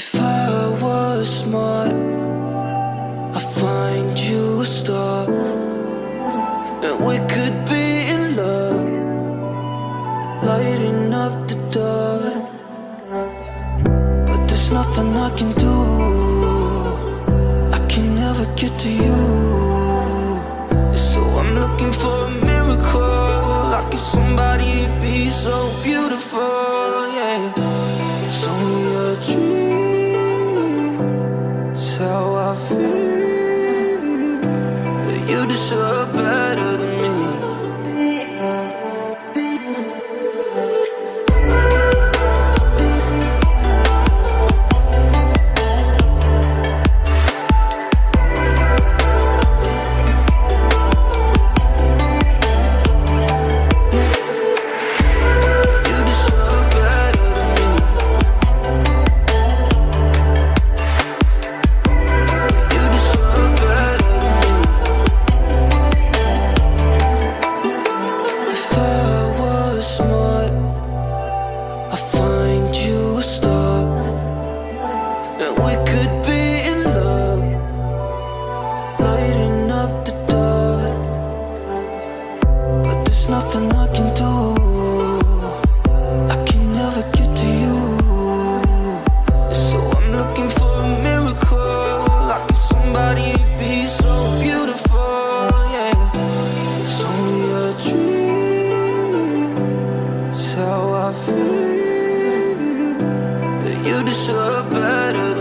If I was smart, I'd find you a star, and we could be in love, lighting up the dark. But there's nothing I can do, I can never get to you. So I'm looking for a miracle, like if somebody be so beautiful, yeah. It's only a dream, it's how I feel, but you deserve better than me. Nothing I can do, I can never get to you. So I'm looking for a miracle, like if somebody be so beautiful, yeah. It's only a dream, it's how I feel, that you deserve better than